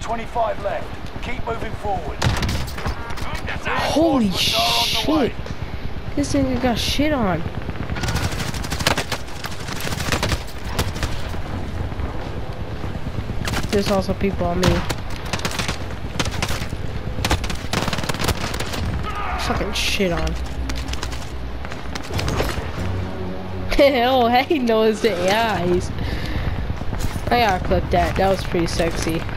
25 left. Keep moving forward. Holy shit! This nigga got shit on. There's also people on me. Fucking shit on. Oh, hey, knows the eyes. I gotta clip that. That was pretty sexy.